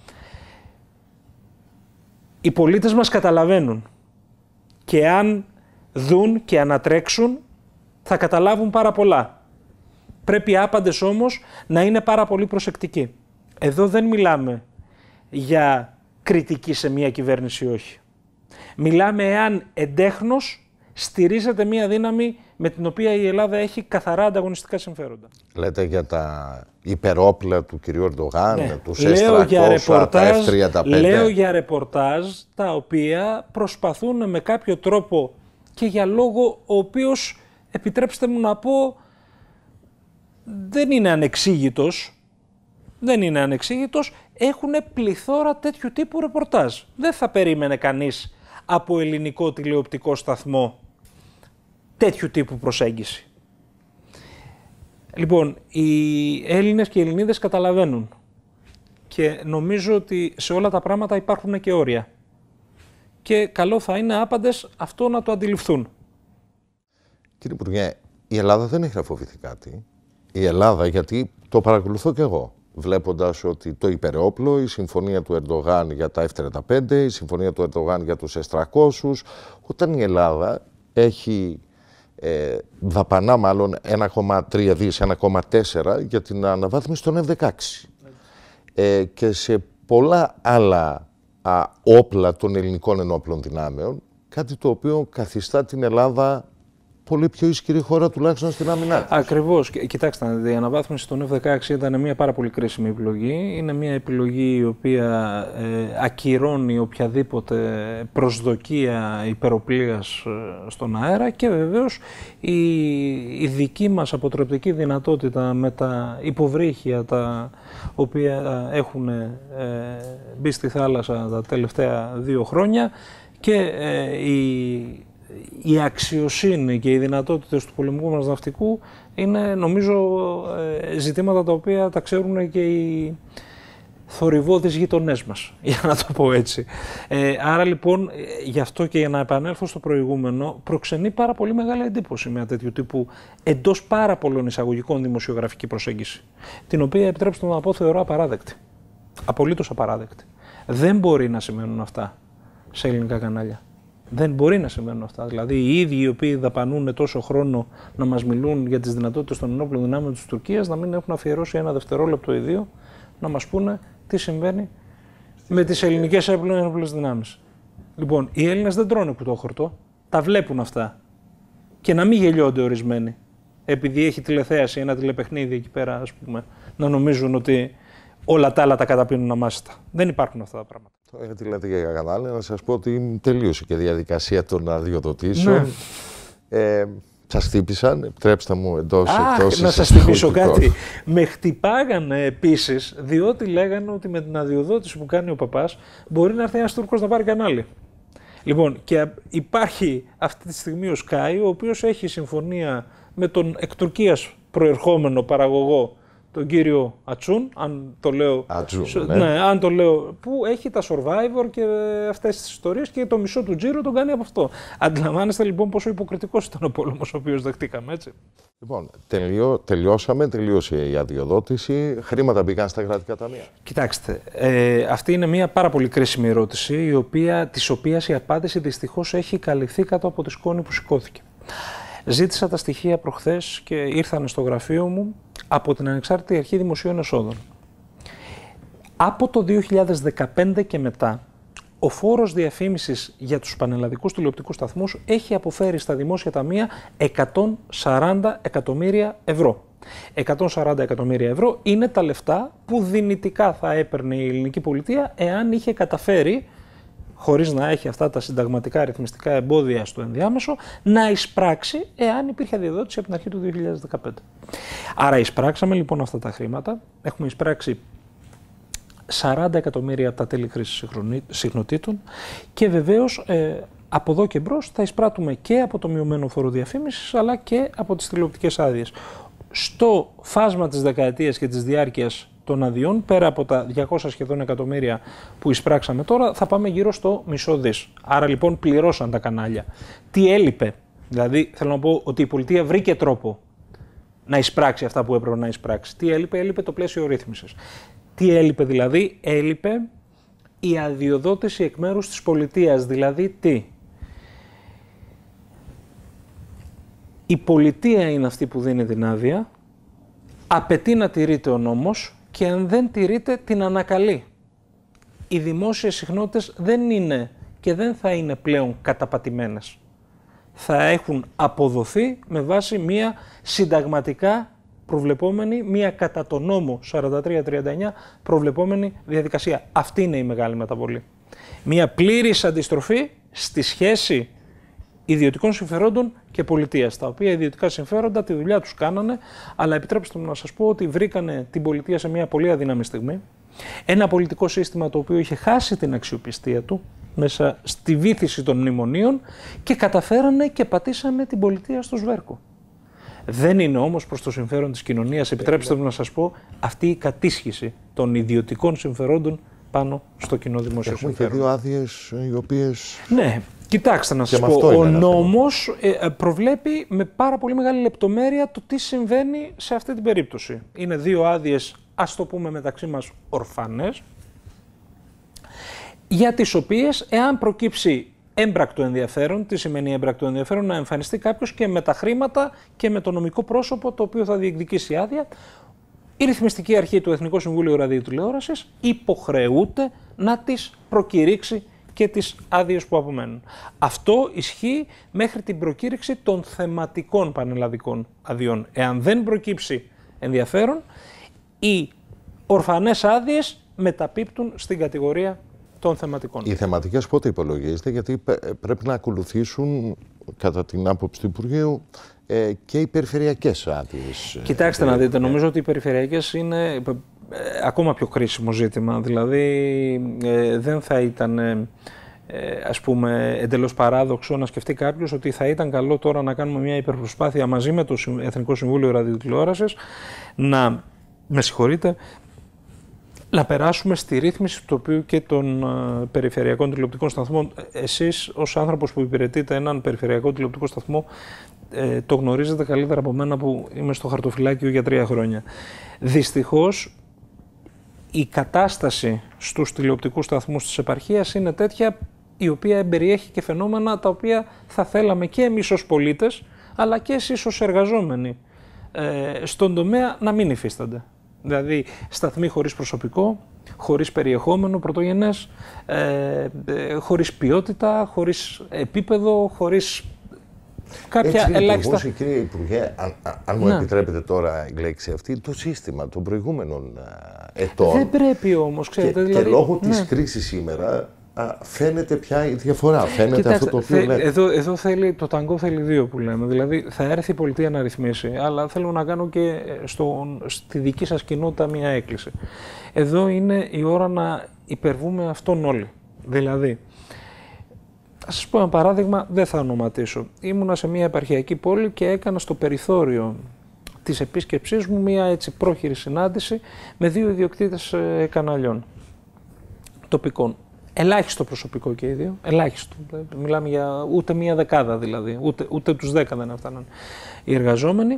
Οι πολίτες μας καταλαβαίνουν και αν δουν και ανατρέξουν θα καταλάβουν πάρα πολλά. Πρέπει άπαντες όμως να είναι πάρα πολύ προσεκτικοί. Εδώ δεν μιλάμε για κριτική σε μια κυβέρνηση ή όχι. Μιλάμε εάν εντέχνος στηρίζεται μια δύναμη με την οποία η Ελλάδα έχει καθαρά ανταγωνιστικά συμφέροντα. Λέτε για τα υπερόπλα του κυρίου Ερντογάν, ναι. τους S-300, τα F-35. Λέω για ρεπορτάζ τα οποία προσπαθούν με κάποιο τρόπο και για λόγο ο οποίος, επιτρέψτε μου να πω, δεν είναι ανεξήγητος, έχουν πληθώρα τέτοιου τύπου ρεπορτάζ. Δεν θα περίμενε κανείς από ελληνικό τηλεοπτικό σταθμό τέτοιου τύπου προσέγγιση. Λοιπόν, οι Έλληνες και οι Ελληνίδες καταλαβαίνουν και νομίζω ότι σε όλα τα πράγματα υπάρχουν και όρια. Και καλό θα είναι άπαντες αυτό να το αντιληφθούν. Κύριε Υπουργέ, η Ελλάδα δεν έχει να φοβηθεί κάτι. Η Ελλάδα, γιατί το παρακολουθώ και εγώ, βλέποντας ότι το υπερόπλο, η συμφωνία του Ερντογάν για τα F-35, η συμφωνία του Ερντογάν για τους S-300, όταν η Ελλάδα έχει δαπανά μάλλον 1,3 δις, 1,4 για την αναβάθμιση των F-16 και σε πολλά άλλα όπλα των ελληνικών ενόπλων δυνάμεων, κάτι το οποίο καθιστά την Ελλάδα πολύ πιο ισχυρή χώρα, τουλάχιστον στην άμυνά της. Ακριβώς. Κοιτάξτε, η αναβάθμιση των F-16 ήταν μια πάρα πολύ κρίσιμη επιλογή. Είναι μια επιλογή η οποία ακυρώνει οποιαδήποτε προσδοκία υπεροπλίας στον αέρα και βεβαίως η δική μας αποτρεπτική δυνατότητα με τα υποβρύχια τα οποία έχουν μπει στη θάλασσα τα τελευταία 2 χρόνια και η αξιοσύνη και οι δυνατότητες του πολεμικού μας ναυτικού είναι, νομίζω, ζητήματα τα οποία τα ξέρουν και οι θορυβώδεις γειτονές μας, για να το πω έτσι. Άρα λοιπόν, γι' αυτό και για να επανέλθω στο προηγούμενο, προξενεί πάρα πολύ μεγάλη εντύπωση μια τέτοιου τύπου εντός πάρα πολλών εισαγωγικών δημοσιογραφική προσέγγιση, την οποία, επιτρέψτε μου να πω, θεωρώ απαράδεκτη. Απολύτως απαράδεκτη. Δεν μπορεί να σημαίνουν αυτά σε ελληνικά κανάλια. Δεν μπορεί να συμβαίνουν αυτά. Δηλαδή, οι ίδιοι οι οποίοι δαπανούν τόσο χρόνο να μας μιλούν για τις δυνατότητες των ενόπλων δυνάμεων της Τουρκίας, να μην έχουν αφιερώσει 1 δευτερόλεπτο ή 2 να μας πούνε τι συμβαίνει με τις ελληνικές ενόπλες δυνάμεις. Λοιπόν, οι Έλληνες δεν τρώνε κουτόχορτο, τα βλέπουν αυτά. Και να μην γελιώνται ορισμένοι, επειδή έχει τηλεθέαση, ένα τηλεπαιχνίδι εκεί πέρα, ας πούμε, να νομίζουν ότι όλα τα άλλα τα καταπίνουν αμάσιτα. Δεν υπάρχουν αυτά τα πράγματα. Γιατί λέτε για κανάλια, να σας πω ότι τελείωσε και η διαδικασία των αδειοδοτήσεων. Ναι. Σας χτύπησαν, επιτρέψτε μου εντός εκτός. Να σας θυμίσω κάτι. Με χτυπάγανε επίσης, διότι λέγανε ότι με την αδειοδότηση που κάνει ο παπάς μπορεί να έρθει ένας Τούρκος να πάρει κανάλι. Λοιπόν, και υπάρχει αυτή τη στιγμή ο Sky, ο οποίος έχει συμφωνία με τον εκ Τουρκίας προερχόμενο παραγωγό, τον κύριο Ατσούν, αν το λέω, αν το λέω, που έχει τα Survivor και αυτές τις ιστορίες και το μισό του τζίρο τον κάνει από αυτό. Αντιλαμβάνεστε λοιπόν πόσο υποκριτικός ήταν ο πόλεμος ο οποίος δεχτήκαμε, έτσι. Λοιπόν, τελείωσε η αδειοδότηση, χρήματα μπήκαν στα κρατικά ταμεία. Κοιτάξτε, αυτή είναι μια πάρα πολύ κρίσιμη ερώτηση, της οποίας η απάντηση δυστυχώς έχει καλυφθεί κάτω από τη σκόνη που σηκώθηκε. Ζήτησα τα στοιχεία προχθές και ήρθαν στο γραφείο μου από την Ανεξάρτητη Αρχή Δημοσίων Εσόδων. Από το 2015 και μετά, ο φόρος διαφήμισης για τους πανελλαδικούς τηλεοπτικούς σταθμούς έχει αποφέρει στα δημόσια ταμεία 140 εκατομμύρια ευρώ. 140 εκατομμύρια ευρώ είναι τα λεφτά που δυνητικά θα έπαιρνε η ελληνική πολιτεία εάν είχε καταφέρει, χωρίς να έχει αυτά τα συνταγματικά αριθμιστικά εμπόδια στο ενδιάμεσο, να εισπράξει εάν υπήρχε αδειοδότηση από την αρχή του 2015. Άρα εισπράξαμε λοιπόν αυτά τα χρήματα, έχουμε εισπράξει 40 εκατομμύρια από τα τέλη χρήσης συχνοτήτων και βεβαίως από εδώ και μπρος θα εισπράττουμε και από το μειωμένο φόρο διαφήμισης αλλά και από τις τηλεοπτικές άδειες. Στο φάσμα της δεκαετίας και της διάρκειας των αδειών, πέρα από τα 200 σχεδόν εκατομμύρια που εισπράξαμε τώρα, θα πάμε γύρω στο μισό δις. Άρα λοιπόν πληρώσαν τα κανάλια. Τι έλειπε? Δηλαδή θέλω να πω ότι η πολιτεία βρήκε τρόπο να εισπράξει αυτά που έπρεπε να εισπράξει. Τι έλειπε? Έλειπε το πλαίσιο ρύθμισης. Τι έλειπε δηλαδή? Έλειπε η αδειοδότηση εκ μέρους της πολιτείας. Δηλαδή τι? Η πολιτεία είναι αυτή που δίνει την άδεια, απαιτεί να τηρείται ο νόμος και αν δεν τηρείται την ανακαλεί. Οι δημόσιες συχνότητες δεν είναι και δεν θα είναι πλέον καταπατημένες. Θα έχουν αποδοθεί με βάση μία συνταγματικά προβλεπόμενη, μία κατά το νόμο 43-39 προβλεπόμενη διαδικασία. Αυτή είναι η μεγάλη μεταβολή. Μία πλήρης αντιστροφή στη σχέση ιδιωτικών συμφερόντων και πολιτείας, τα οποία ιδιωτικά συμφέροντα τη δουλειά τους κάνανε, αλλά επιτρέψτε μου να σας πω ότι βρήκανε την πολιτεία σε μια πολύ αδύναμη στιγμή. Ένα πολιτικό σύστημα το οποίο είχε χάσει την αξιοπιστία του μέσα στη βύθιση των μνημονίων και καταφέρανε και πατήσανε την πολιτεία στο σβέρκο. Δεν είναι όμως προς το συμφέρον της κοινωνίας, επιτρέψτε μου να σας πω, αυτή η κατίσχυση των ιδιωτικών συμφερόντων πάνω στο κοινό δημόσιο συμφέρον. Έχουμε και 2 άδειες οι οποίες... Ναι, κοιτάξτε να σας πω, ο νόμος προβλέπει με πάρα πολύ μεγάλη λεπτομέρεια το τι συμβαίνει σε αυτή την περίπτωση. Είναι 2 άδειες, ας το πούμε μεταξύ μας, ορφανές, για τις οποίες, εάν προκύψει έμπρακτο ενδιαφέρον, τι σημαίνει έμπρακτο ενδιαφέρον, να εμφανιστεί κάποιος και με τα χρήματα και με το νομικό πρόσωπο το οποίο θα διεκδικήσει άδεια, η ρυθμιστική αρχή του Εθνικού Συμβούλου Ραδιοτηλεόρασης υποχρεούται να τις προκηρύξει και τις άδειες που απομένουν. Αυτό ισχύει μέχρι την προκήρυξη των θεματικών πανελλαδικών αδειών. Εάν δεν προκύψει ενδιαφέρον, οι ορφανές άδειες μεταπίπτουν στην κατηγορία των θεματικών. Οι θεματικές πότε υπολογίζεται, γιατί πρέπει να ακολουθήσουν, κατά την άποψη του Υπουργείου, και οι περιφερειακές άδειες. Κοιτάξτε να δείτε, νομίζω ότι οι περιφερειακές είναι ακόμα πιο κρίσιμο ζήτημα. Δηλαδή δεν θα ήταν ας πούμε εντελώς παράδοξο να σκεφτεί κάποιος ότι θα ήταν καλό τώρα να κάνουμε μια υπερπροσπάθεια μαζί με το Εθνικό Συμβούλιο Ραδιοτηλεόρασης να περάσουμε στη ρύθμιση του τοπίου και των περιφερειακών τηλεοπτικών σταθμών. Εσείς ως άνθρωπος που υπηρετείτε έναν περιφερειακό τηλεοπτικό σταθμό το γνωρίζετε καλύτερα από μένα που είμαι στο χαρτοφυλάκιο για 3 χρόνια. Δυστυχώς η κατάσταση στους τηλεοπτικούς σταθμούς της επαρχίας είναι τέτοια η οποία περιέχει και φαινόμενα τα οποία θα θέλαμε και εμείς ως πολίτες αλλά και εσείς ως εργαζόμενοι στον τομέα να μην υφίστανται. Δηλαδή σταθμοί χωρίς προσωπικό, χωρίς περιεχόμενο πρωτογενές, χωρίς ποιότητα, χωρίς επίπεδο, χωρίς κάποια ελάχιστα... Έτσι κύριε Υπουργέ, αν μου επιτρέπετε τώρα η λέξη αυτή, το σύστημα των προηγούμενων ετών. Δεν πρέπει όμως, ξέρετε. Και λόγω της κρίσης σήμερα φαίνεται πια η διαφορά. Φαίνεται αυτό το οποίο λέτε. Εδώ θέλει, το ταγκό θέλει 2 που λέμε. Δηλαδή θα έρθει η πολιτεία να ρυθμίσει, αλλά θέλω να κάνω και στη δική σας κοινότητα μια έκκληση. Εδώ είναι η ώρα να υπερβούμε αυτόν όλοι. Δηλαδή, θα σας πω ένα παράδειγμα, δεν θα ονοματίσω. Ήμουνα σε μια επαρχιακή πόλη και έκανα στο περιθώριο της επίσκεψής μου μια έτσι πρόχειρη συνάντηση με 2 ιδιοκτήτες καναλιών τοπικών. Ελάχιστο προσωπικό και οι 2, ελάχιστο. Μιλάμε για ούτε μία δεκάδα δηλαδή, ούτε τους 10 δεν έφταναν οι εργαζόμενοι.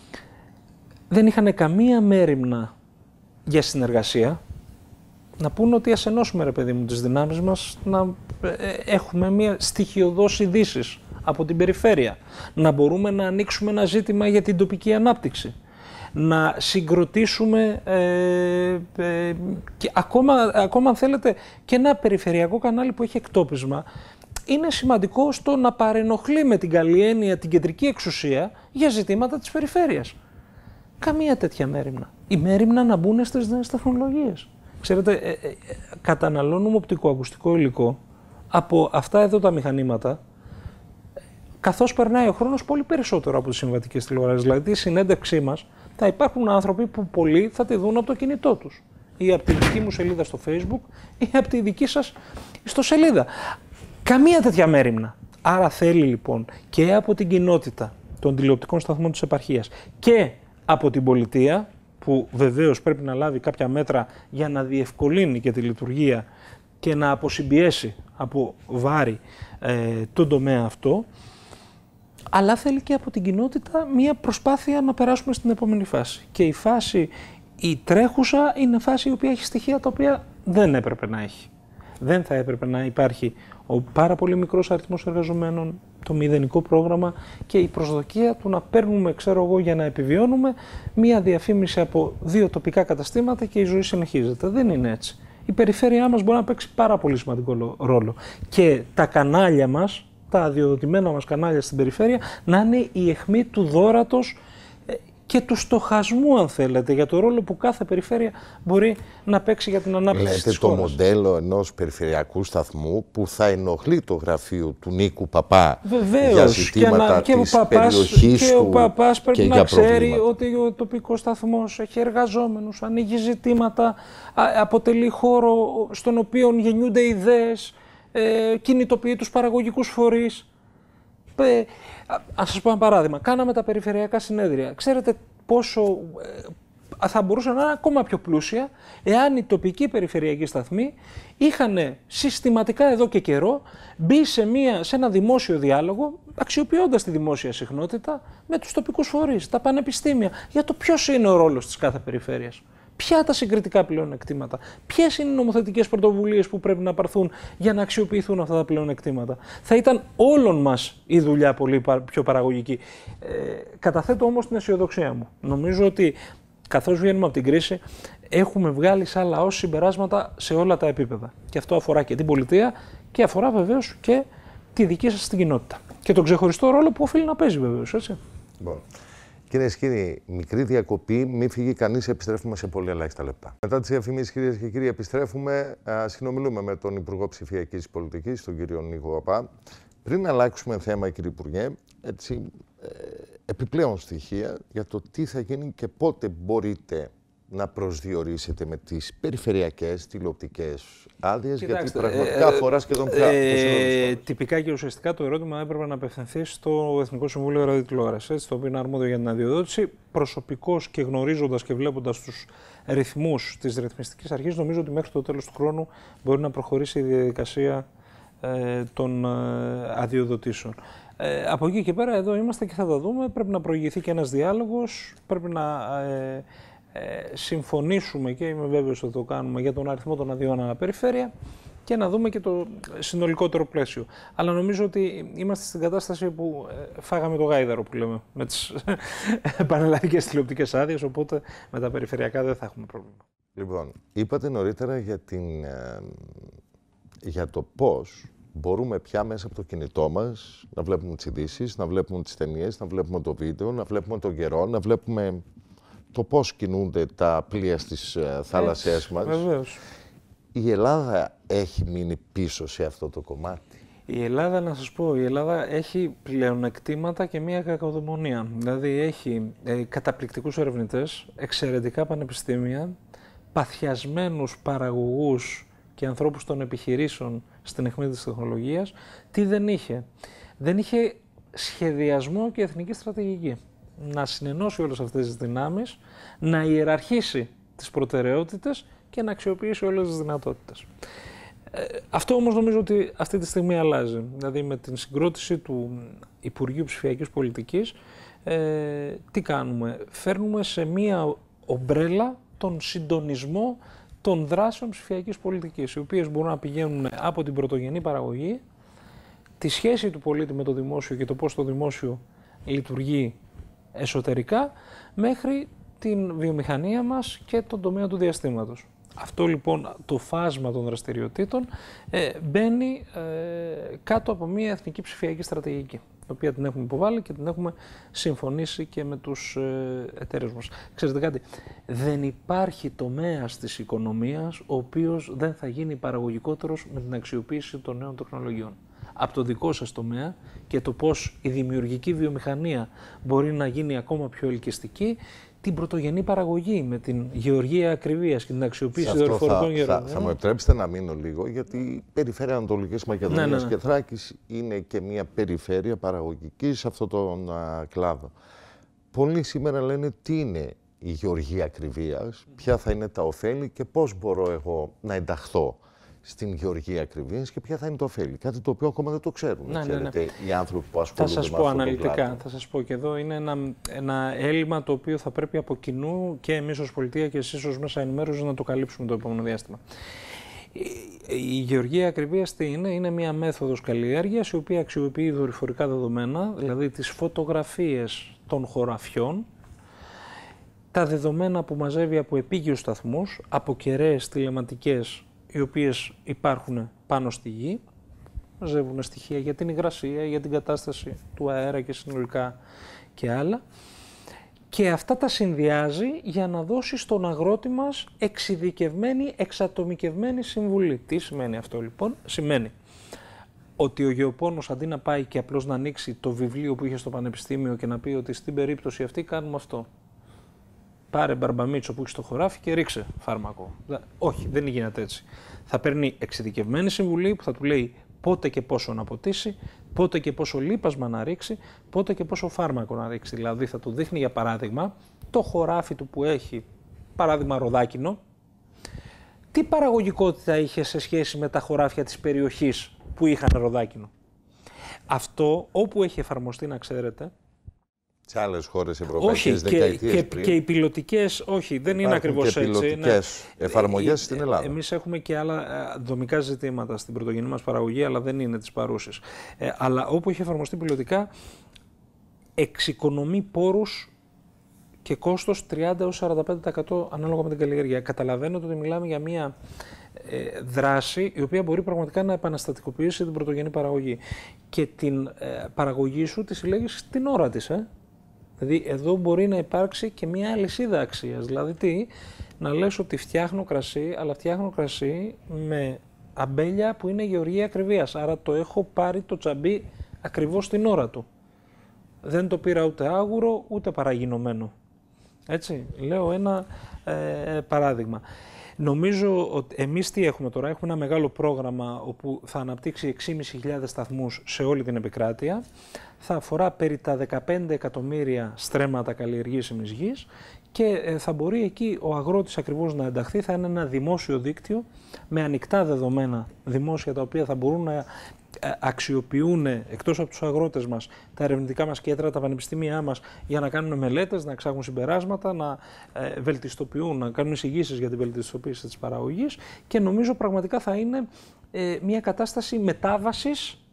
Δεν είχαν καμία μέριμνα για συνεργασία. Να πούνε ότι ας ενώσουμε ρε παιδί μου τις δυνάμεις μας, να έχουμε μία στοιχειωδώς ειδήσεις από την περιφέρεια. Να μπορούμε να ανοίξουμε ένα ζήτημα για την τοπική ανάπτυξη. Να συγκροτήσουμε και ακόμα αν θέλετε και ένα περιφερειακό κανάλι που έχει εκτόπισμα. Είναι σημαντικό στο να παρενοχλεί με την καλή έννοια την κεντρική εξουσία για ζητήματα της περιφέρειας. Καμία τέτοια μέριμνα. Η μέριμνα να μπουν στις νέες τεχνολογίες. Ξέρετε, καταναλώνουμε οπτικοακουστικό υλικό από αυτά εδώ τα μηχανήματα, καθώς περνάει ο χρόνος, πολύ περισσότερο από τις συμβατικές τηλεοράσεις. Δηλαδή, η συνέντευξή μας θα υπάρχουν άνθρωποι που πολλοί θα τη δουν από το κινητό τους ή από τη δική μου σελίδα στο Facebook ή από τη δική σας ιστοσελίδα. Καμία τέτοια μέριμνα. Άρα θέλει λοιπόν και από την κοινότητα των τηλεοπτικών σταθμών της επαρχίας και από την πολιτεία, που βεβαίως πρέπει να λάβει κάποια μέτρα για να διευκολύνει και τη λειτουργία και να αποσυμπιέσει από βάρη τον τομέα αυτό, αλλά θέλει και από την κοινότητα μία προσπάθεια να περάσουμε στην επόμενη φάση. Και η φάση, η τρέχουσα, είναι φάση η οποία έχει στοιχεία τα οποία δεν έπρεπε να έχει. Δεν θα έπρεπε να υπάρχει ο πάρα πολύ μικρός αριθμός εργαζομένων, το μηδενικό πρόγραμμα και η προσδοκία του να παίρνουμε, ξέρω εγώ, για να επιβιώνουμε, μία διαφήμιση από 2 τοπικά καταστήματα και η ζωή συνεχίζεται. Δεν είναι έτσι. Η περιφέρειά μας μπορεί να παίξει πάρα πολύ σημαντικό ρόλο. Και τα κανάλια μας, τα αδειοδοτημένα μας κανάλια στην περιφέρεια, να είναι η αιχμή του δώρατος και του στοχασμού, αν θέλετε, για το ρόλο που κάθε περιφέρεια μπορεί να παίξει για την ανάπτυξη της χώρας. Λέτε το μοντέλο ενός περιφερειακού σταθμού που θα ενοχλεί το γραφείο του Νίκου Παπά. Βεβαίως, για ζητήματα της περιοχής του και ο Παπάς πρέπει να ξέρει προβλήματα. ότι ο τοπικός σταθμός έχει εργαζόμενους, ανοίγει ζητήματα, αποτελεί χώρο στον οποίο γεννιούνται ιδέες, κινητοποιεί τους παραγωγικούς φορείς. Ας σας πω ένα παράδειγμα. Κάναμε τα περιφερειακά συνέδρια. Ξέρετε πόσο θα μπορούσαν να είναι ακόμα πιο πλούσια εάν οι τοπικοί περιφερειακοί σταθμοί είχαν συστηματικά εδώ και καιρό μπει σε ένα δημόσιο διάλογο, αξιοποιώντας τη δημόσια συχνότητα με τους τοπικούς φορείς, τα πανεπιστήμια, για το ποιος είναι ο ρόλος της κάθε περιφέρειας. Ποια τα συγκριτικά πλεονεκτήματα, ποιες είναι οι νομοθετικές πρωτοβουλίες που πρέπει να πάρθουν για να αξιοποιηθούν αυτά τα πλεονεκτήματα. Θα ήταν όλων μας η δουλειά πολύ πιο παραγωγική. Καταθέτω όμως την αισιοδοξία μου. Νομίζω ότι καθώς βγαίνουμε από την κρίση, έχουμε βγάλει σαν λαός συμπεράσματα σε όλα τα επίπεδα. Και αυτό αφορά και την πολιτεία και αφορά βεβαίως και τη δική σας την κοινότητα. Και τον ξεχωριστό ρόλο που οφείλει να παίζει βεβαίως, έτσι. Κυρίες και κύριοι, μικρή διακοπή, μην φύγει κανείς, επιστρέφουμε σε πολύ ελάχιστα λεπτά. Μετά τις διαφημίσεις, κυρίες και κύριοι, επιστρέφουμε, συνομιλούμε με τον Υπουργό Ψηφιακής Πολιτικής, τον κύριο Νίκο Παπά. Πριν αλλάξουμε θέμα, κύριε Υπουργέ, έτσι, επιπλέον στοιχεία για το τι θα γίνει και πότε μπορείτε να προσδιορίσετε με τις περιφερειακές τηλεοπτικές άδειες, γιατί πραγματικά αφορά σχεδόν το σύνολο. Τυπικά και ουσιαστικά το ερώτημα έπρεπε να απευθυνθεί στο Εθνικό Συμβούλιο Ραδιοτηλεόρασης, το οποίο είναι αρμόδιο για την αδειοδότηση. Προσωπικώς και γνωρίζοντας και βλέποντας τους ρυθμούς της ρυθμιστικής αρχής, νομίζω ότι μέχρι το τέλος του χρόνου μπορεί να προχωρήσει η διαδικασία των αδειοδοτήσεων. Από εκεί και πέρα εδώ είμαστε και θα τα δούμε. Πρέπει να προηγηθεί και ένας διάλογος, πρέπει να συμφωνήσουμε και είμαι βέβαιος ότι το κάνουμε για τον αριθμό των αδειών αναπεριφέρεια και να δούμε και το συνολικότερο πλαίσιο. Αλλά νομίζω ότι είμαστε στην κατάσταση που φάγαμε το γάιδαρο που λέμε με τις πανελλαδικές τηλεοπτικές άδειες, οπότε με τα περιφερειακά δεν θα έχουμε πρόβλημα. Λοιπόν, είπατε νωρίτερα για το πώς μπορούμε πια μέσα από το κινητό μας να βλέπουμε τις ειδήσεις, να βλέπουμε τις ταινίες, να βλέπουμε το βίντεο, να βλέπουμε τον καιρό, να βλέπουμε το πώς κινούνται τα πλοία στις θάλασσές μας. Βεβαίως. Η Ελλάδα έχει μείνει πίσω σε αυτό το κομμάτι. Η Ελλάδα, να σας πω, η Ελλάδα έχει πλεονεκτήματα και μία κακοδαιμονία. Δηλαδή έχει καταπληκτικούς ερευνητές, εξαιρετικά πανεπιστήμια, παθιασμένους παραγωγούς και ανθρώπους των επιχειρήσεων στην αιχμή της τεχνολογίας. Τι δεν είχε? Δεν είχε σχεδιασμό και εθνική στρατηγική. Να συνενώσει όλες αυτές τις δυνάμεις, να ιεραρχήσει τις προτεραιότητες και να αξιοποιήσει όλες τις δυνατότητες. Αυτό όμως νομίζω ότι αυτή τη στιγμή αλλάζει. Δηλαδή με την συγκρότηση του Υπουργείου Ψηφιακής Πολιτικής, τι κάνουμε? Φέρνουμε σε μία ομπρέλα τον συντονισμό των δράσεων ψηφιακής πολιτικής, οι οποίες μπορούν να πηγαίνουν από την πρωτογενή παραγωγή, τη σχέση του πολίτη με το δημόσιο και το πώς το δημόσιο λειτουργεί εσωτερικά, μέχρι την βιομηχανία μας και τον τομέα του διαστήματος. Αυτό λοιπόν το φάσμα των δραστηριοτήτων μπαίνει κάτω από μια εθνική ψηφιακή στρατηγική, την οποία την έχουμε υποβάλει και την έχουμε συμφωνήσει και με τους εταίρους μας. Ξέρετε κάτι, δεν υπάρχει τομέας της οικονομίας ο οποίος δεν θα γίνει παραγωγικότερος με την αξιοποίηση των νέων τεχνολογιών. Από το δικό σας τομέα και το πώς η δημιουργική βιομηχανία μπορεί να γίνει ακόμα πιο ελκυστική, την πρωτογενή παραγωγή με την γεωργία ακριβίας και την αξιοποίηση δορυφορικών γεωργών. Θα μου επιτρέψετε να μείνω λίγο, γιατί η περιφέρεια Ανατολικής Μακεδονίας και Θράκης είναι και μια περιφέρεια παραγωγική σε αυτόν τον κλάδο. Πολλοί σήμερα λένε τι είναι η γεωργία ακριβίας, ποια θα είναι τα ωφέλη και πώς μπορώ εγώ να ενταχθώ στην γεωργία ακριβίας και ποια θα είναι το ωφέλη. Κάτι το οποίο ακόμα δεν το ξέρουν. Ξέρετε, οι άνθρωποι που ασχολούνται με αυτό. Θα σας πω αναλυτικά. Θα σας πω και εδώ είναι ένα έλλειμμα το οποίο θα πρέπει από κοινού και εμείς ως πολιτεία και εσείς ως μέσα ενημέρωση να το καλύψουμε το επόμενο διάστημα. Η γεωργία ακριβίας τι είναι? Είναι μια μέθοδος καλλιέργειας η οποία αξιοποιεί δορυφορικά δεδομένα, δηλαδή τις φωτογραφίες των χωραφιών, τα δεδομένα που μαζεύει από επίγειους σταθμούς, από κεραίες τηλεματικές οι οποίες υπάρχουν πάνω στη γη, μαζεύουν στοιχεία για την υγρασία, για την κατάσταση του αέρα και συνολικά και άλλα, και αυτά τα συνδυάζει για να δώσει στον αγρότη μας εξειδικευμένη, εξατομικευμένη συμβουλή. Τι σημαίνει αυτό λοιπόν? Σημαίνει ότι ο γεωπόνος αντί να πάει και απλώς να ανοίξει το βιβλίο που είχε στο πανεπιστήμιο και να πει ότι στην περίπτωση αυτή κάνουμε αυτό. Πάρε μπαρμπαμίτσο που έχει στο χωράφι και ρίξε φάρμακο. Όχι, δεν γίνεται έτσι. Θα παίρνει εξειδικευμένη συμβουλή που θα του λέει πότε και πόσο να ποτίσει, πότε και πόσο λίπασμα να ρίξει, πότε και πόσο φάρμακο να ρίξει. Δηλαδή θα του δείχνει για παράδειγμα το χωράφι του που έχει, παράδειγμα ροδάκινο, τι παραγωγικότητα είχε σε σχέση με τα χωράφια της περιοχής που είχαν ροδάκινο. Αυτό όπου έχει εφαρμοστεί, να ξέρετε, σε άλλες χώρες ευρωπαϊκές δεκαετίες πριν. Και οι πιλωτικές, όχι, δεν είναι ακριβώς έτσι. Πιλωτικές εφαρμογές στην Ελλάδα. Εμείς έχουμε και άλλα δομικά ζητήματα στην πρωτογενή μας παραγωγή, αλλά δεν είναι της παρούσης. Αλλά όπου έχει εφαρμοστεί πιλωτικά, εξοικονομεί πόρους και κόστος 30-45% ανάλογα με την καλλιέργεια. Καταλαβαίνετε ότι μιλάμε για μια δράση η οποία μπορεί πραγματικά να επαναστατικοποιήσει την πρωτογενή παραγωγή. Και την παραγωγή σου τη συλλέγεις την ώρα της. Δηλαδή εδώ μπορεί να υπάρξει και μια αλυσίδα αξίας. Δηλαδή τι, να λες ότι φτιάχνω κρασί, αλλά φτιάχνω κρασί με αμπέλια που είναι γεωργία ακριβίας. Άρα το έχω πάρει το τσαμπί ακριβώς την ώρα του. Δεν το πήρα ούτε άγουρο ούτε παραγινωμένο. Έτσι, λέω ένα παράδειγμα. Νομίζω ότι εμείς τι έχουμε τώρα, έχουμε ένα μεγάλο πρόγραμμα όπου θα αναπτύξει 6.500 σταθμούς σε όλη την επικράτεια, θα αφορά περί τα 15 εκατομμύρια στρέμματα καλλιεργήσιμης γης και θα μπορεί εκεί ο αγρότης ακριβώς να ενταχθεί, θα είναι ένα δημόσιο δίκτυο με ανοιχτά δεδομένα δημόσια τα οποία θα μπορούν να αξιοποιούν εκτός από τους αγρότες μας τα ερευνητικά μας κέντρα, τα πανεπιστήμια μας για να κάνουν μελέτες, να εξάγουν συμπεράσματα, να βελτιστοποιούν, να κάνουν εισηγήσεις για την βελτιστοποίηση της παραγωγής και νομίζω πραγματικά θα είναι μια κατάσταση μετάβασης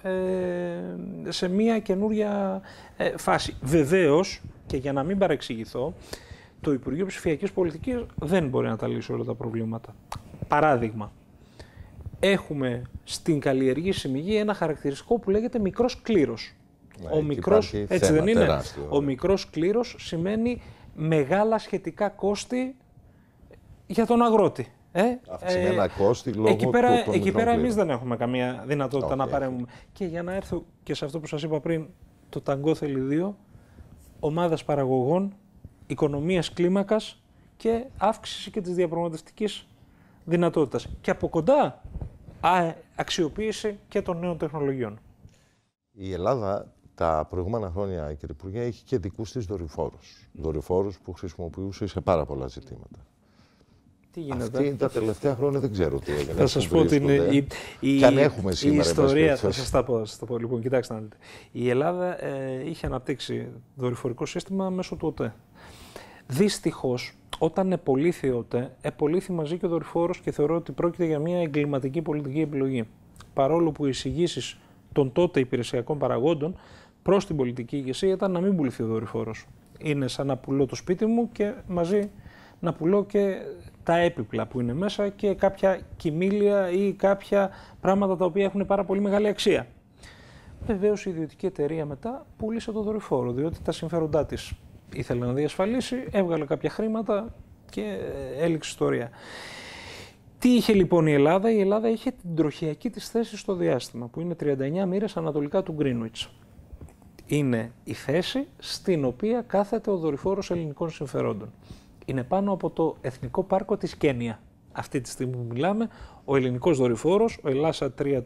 σε μια καινούρια φάση. Βεβαίως, και για να μην παρεξηγηθώ, το Υπουργείο Ψηφιακής Πολιτικής δεν μπορεί να τα λύσει όλα τα προβλήματα. Παράδειγμα, έχουμε στην καλλιεργήσιμη γη ένα χαρακτηριστικό που λέγεται μικρός κλήρος. Ο μικρός, έτσι δεν είναι, τεράστιο. Ο μικρός κλήρος σημαίνει μεγάλα σχετικά κόστη για τον αγρότη. Αυξημένα κόστη λόγω εκεί πέρα εμείς δεν έχουμε καμία δυνατότητα να παρέμβουμε. Και για να έρθω και σε αυτό που σας είπα πριν, το ταγκό θέλει δύο, ομάδας παραγωγών, οικονομίας κλίμακας και αύξηση και της διαπραγματευτικής δυνατότητας. Και από κοντά αξιοποίηση και των νέων τεχνολογιών. Η Ελλάδα τα προηγούμενα χρόνια, κύριε Υπουργέ, έχει και δικούς της δορυφόρους. Δορυφόρους που χρησιμοποιούσε σε πάρα πολλά ζητήματα. Τι γίνεται? Αυτή τα τελευταία χρόνια δεν ξέρω τι έγινε. Θα σας πω ότι είναι και αν έχουμε σήμερα, η ιστορία. Θα σας τα πω. Λοιπόν, κοιτάξτε να δείτε. Η Ελλάδα είχε αναπτύξει δορυφορικό σύστημα μέσω του ΟΤΕ. Δυστυχώς, όταν επολύθη ο ΟΤΕ, επολύθη μαζί και ο δορυφόρος και θεωρώ ότι πρόκειται για μια εγκληματική πολιτική επιλογή. Παρόλο που οι εισηγήσεις των τότε υπηρεσιακών παραγόντων προς την πολιτική ηγεσία ήταν να μην πουληθεί ο δορυφόρος. Είναι σαν να πουλώ το σπίτι μου και μαζί να πουλώ και τα έπιπλα που είναι μέσα και κάποια κοιμήλια ή κάποια πράγματα τα οποία έχουν πάρα πολύ μεγάλη αξία. Βεβαίως η ιδιωτική εταιρεία μετά πούλησε το δορυφόρο, διότι τα συμφέροντά της ήθελε να διασφαλίσει, έβγαλε κάποια χρήματα και έληξε ιστορία. Τι είχε λοιπόν η Ελλάδα? Η Ελλάδα είχε την τροχιακή της θέση στο διάστημα, που είναι 39 μοίρες ανατολικά του Greenwich. Είναι η θέση στην οποία κάθεται ο δορυφόρος ελληνικών συμφερόντων. Είναι πάνω από το Εθνικό Πάρκο της Κένια. Αυτή τη στιγμή που μιλάμε, ο ελληνικός δορυφόρος, ο Ελάσατ 2,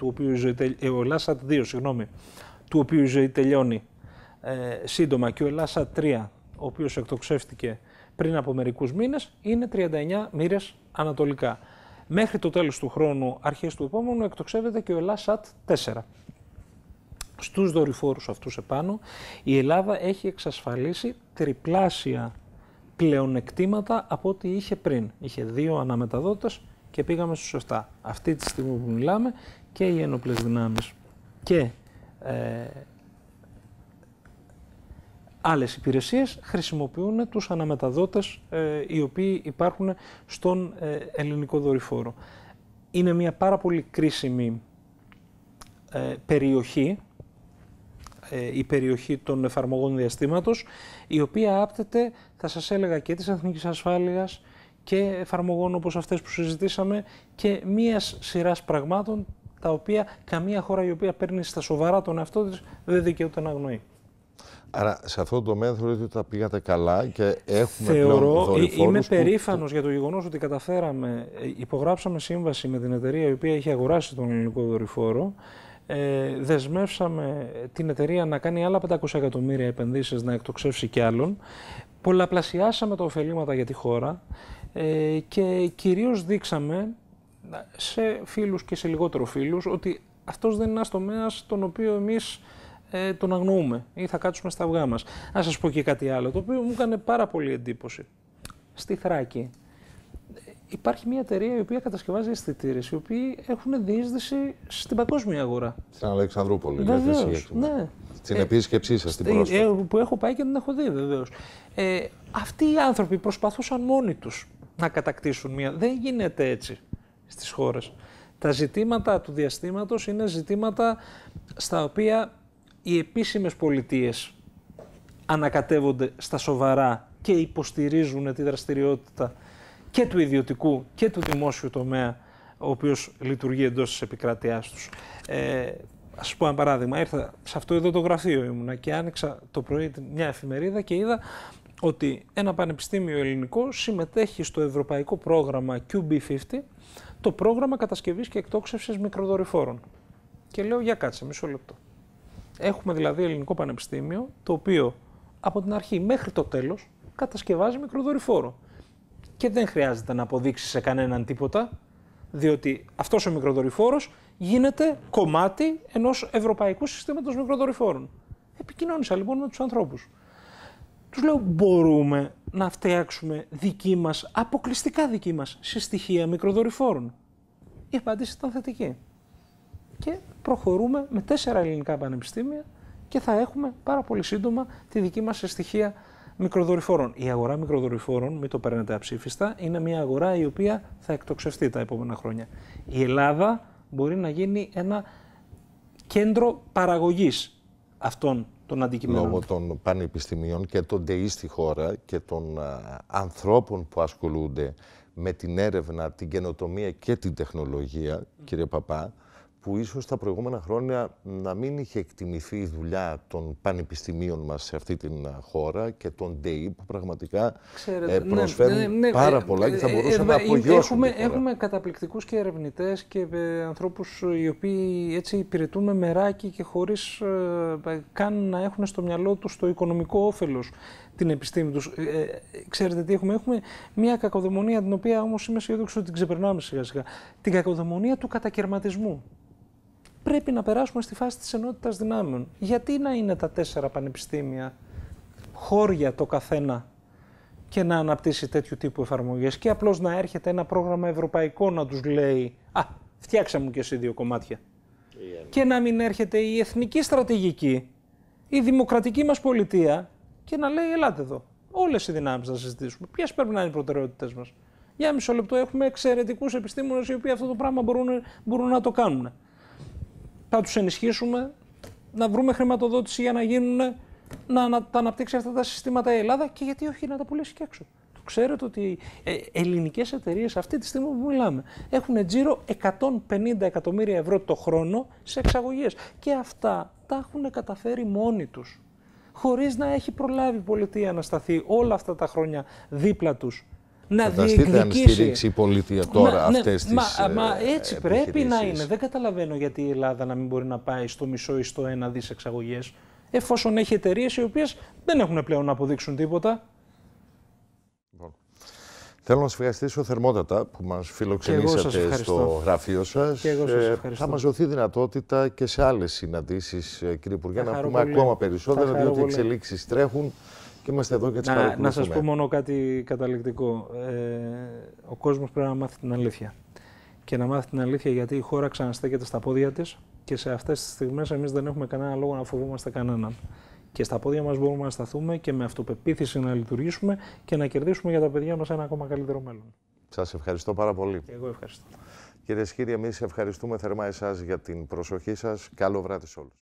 του οποίου η ζωή τελειώνει σύντομα, και ο Ελάσατ 3, ο οποίος εκτοξεύτηκε πριν από μερικούς μήνες, είναι 39 μοίρες ανατολικά. Μέχρι το τέλος του χρόνου, αρχές του επόμενου, εκτοξεύεται και ο Ελάσατ 4. Στους δορυφόρους αυτούς επάνω, η Ελλάδα έχει εξασφαλίσει τριπλάσια πλεονεκτήματα από ό,τι είχε πριν. Είχε 2 αναμεταδότες και πήγαμε στους 7. Αυτή τη στιγμή που μιλάμε και οι ένοπλες δυνάμεις και άλλες υπηρεσίες χρησιμοποιούν τους αναμεταδότες οι οποίοι υπάρχουν στον ελληνικό δορυφόρο. Είναι μια πάρα πολύ κρίσιμη περιοχή, η περιοχή των εφαρμογών διαστήματος, η οποία άπτεται, θα σας έλεγα, και της εθνικής ασφάλειας και εφαρμογών όπως αυτές που συζητήσαμε και μίας σειράς πραγμάτων τα οποία καμία χώρα η οποία παίρνει στα σοβαρά τον εαυτό της δεν δικαιούται να αγνοεί. Άρα σε αυτό το τομέα θεωρείτε ότι τα πήγατε καλά και έχουμε Θεωρώ, είμαι που... περήφανος για το γεγονός ότι καταφέραμε, υπογράψαμε σύμβαση με την εταιρεία η οποία είχε αγοράσει τον ελληνικό δορυφόρο, δεσμεύσαμε την εταιρεία να κάνει άλλα 500 εκατομμύρια επενδύσεις, να εκτοξεύσει κι άλλων, πολλαπλασιάσαμε τα ωφελήματα για τη χώρα και κυρίως δείξαμε σε φίλους και σε λιγότερο φίλους ότι αυτός δεν είναι ένας τομέας τον οποίο εμείς τον αγνοούμε ή θα κάτσουμε στα αυγά μας. Να σας πω και κάτι άλλο, το οποίο μου έκανε πάρα πολύ εντύπωση. Στη Θράκη υπάρχει μια εταιρεία η οποία κατασκευάζει αισθητήρες, οι οποίοι έχουν διείσδυση στην παγκόσμια αγορά. Στην Αλεξανδρούπολη, βεβαίως, ναι. Στην επίσκεψή σας, στην πρόσφατα. Που έχω πάει και την έχω δει, βεβαίως. Αυτοί οι άνθρωποι προσπαθούσαν μόνοι τους να κατακτήσουν μια... Δεν γίνεται έτσι στις χώρες. Τα ζητήματα του διαστήματος είναι ζητήματα στα οποία οι επίσημες πολιτείες ανακατεύονται στα σοβαρά και υποστηρίζουν τη δραστηριότητα και του ιδιωτικού και του δημόσιου τομέα, ο οποίος λειτουργεί εντός της επικράτειάς τους. Ας πω ένα παράδειγμα, ήρθα σε αυτό εδώ το γραφείο ήμουνα και άνοιξα το πρωί μια εφημερίδα και είδα ότι ένα πανεπιστήμιο ελληνικό συμμετέχει στο ευρωπαϊκό πρόγραμμα QB50, το πρόγραμμα κατασκευής και εκτόξευσης μικροδορυφόρων. Και λέω, για κάτσε, μισό λεπτό. Έχουμε δηλαδή ελληνικό πανεπιστήμιο, το οποίο από την αρχή μέχρι το τέλος κατασκευάζει μικροδορυφόρο. Και δεν χρειάζεται να αποδείξει σε κανέναν τίποτα, διότι αυτός ο μικροδορυφόρος γίνεται κομμάτι ενός ευρωπαϊκού συστήματος μικροδορυφόρων. Επικοινώνησα λοιπόν με τους ανθρώπους. Τους λέω, μπορούμε να φτιάξουμε δική μας, αποκλειστικά δική μας, συστοιχεία μικροδορυφόρων. Η απάντηση ήταν θετική. Και προχωρούμε με 4 ελληνικά πανεπιστήμια και θα έχουμε πάρα πολύ σύντομα τη δική μας συστοιχεία μικροδορυφόρων. Η αγορά μικροδορυφόρων, μην το παίρνετε αψήφιστα, είναι μια αγορά η οποία θα εκτοξευτεί τα επόμενα χρόνια. Η Ελλάδα μπορεί να γίνει ένα κέντρο παραγωγής αυτών των αντικειμένων. Λόγω των πανεπιστημίων και των ΤΕΗ στη χώρα και των ανθρώπων που ασχολούνται με την έρευνα, την καινοτομία και την τεχνολογία, κύριε Παπά, που ίσως τα προηγούμενα χρόνια να μην είχε εκτιμηθεί η δουλειά των πανεπιστημίων μας σε αυτή την χώρα και των ΤΕΗ που πραγματικά προσφέρουν πάρα πολλά και θα μπορούσαν να απογειώσουν. Έχουμε καταπληκτικούς και ερευνητές και ανθρώπους οι οποίοι έτσι υπηρετούν με μεράκι και χωρίς καν να έχουν στο μυαλό τους το οικονομικό όφελος την επιστήμη τους. Ξέρετε τι έχουμε? Έχουμε μια κακοδαιμονία, την οποία όμως είμαι αισιόδοξος ότι την ξεπερνάμε σιγά σιγά. Την κακοδαιμονία του κατακερματισμού. Πρέπει να περάσουμε στη φάση της ενότητας δυνάμεων. Γιατί να είναι τα 4 πανεπιστήμια χώρια το καθένα και να αναπτύσσει τέτοιου τύπου εφαρμογές και απλώς να έρχεται ένα πρόγραμμα ευρωπαϊκό να τους λέει «Α, φτιάξε μου και εσύ 2 κομμάτια». Και να μην έρχεται η εθνική στρατηγική, η δημοκρατική μας πολιτεία και να λέει «Ελάτε εδώ, όλες οι δυνάμεις να συζητήσουμε. Ποιες πρέπει να είναι οι προτεραιότητες μας». Για μισό λεπτό έχουμε εξαιρετικούς επιστήμονες οι οποίοι αυτό το πράγμα μπορούν να το κάνουν. Θα τους ενισχύσουμε, να βρούμε χρηματοδότηση για να γίνουν, να τα αναπτύξει αυτά τα συστήματα η Ελλάδα και γιατί όχι να τα πουλήσει και έξω. Το ξέρετε ότι ελληνικές εταιρείες αυτή τη στιγμή που μιλάμε έχουν τζίρο 150 εκατομμύρια ευρώ το χρόνο σε εξαγωγές. Και αυτά τα έχουν καταφέρει μόνοι τους, χωρίς να έχει προλάβει η πολιτεία να σταθεί όλα αυτά τα χρόνια δίπλα τους. Να φανταστείτε αν στηρίξει η πολιτεία τώρα αυτές τις Μα έτσι πρέπει να είναι. Δεν καταλαβαίνω γιατί η Ελλάδα να μην μπορεί να πάει στο μισό ή στο 1 δις εξαγωγές, εφόσον έχει εταιρείες οι οποίες δεν έχουν πλέον να αποδείξουν τίποτα. Θέλω να σας ευχαριστήσω θερμότατα που μας φιλοξενήσατε στο γραφείο σας. Και εγώ σας ευχαριστώ. Θα μας δοθεί δυνατότητα και σε άλλες συναντήσεις, κύριε Υπουργέ, να πούμε ακόμα περισσότερα, διότι οι εξελίξεις τρέχουν. Και είμαστε εδώ και τις παρακολουθούμε. Να σας πω μόνο κάτι καταληκτικό. Ο κόσμος πρέπει να μάθει την αλήθεια. Και να μάθει την αλήθεια γιατί η χώρα ξαναστέκεται στα πόδια της και σε αυτές τις στιγμές εμείς δεν έχουμε κανένα λόγο να φοβόμαστε κανέναν. Και στα πόδια μας μπορούμε να σταθούμε και με αυτοπεποίθηση να λειτουργήσουμε και να κερδίσουμε για τα παιδιά μας ένα ακόμα καλύτερο μέλλον. Σας ευχαριστώ πάρα πολύ. Και εγώ ευχαριστώ. Κυρίες και κύριοι, εμείς ευχαριστούμε θερμά εσάς για την προσοχή σας. Καλό βράδυ σε όλους.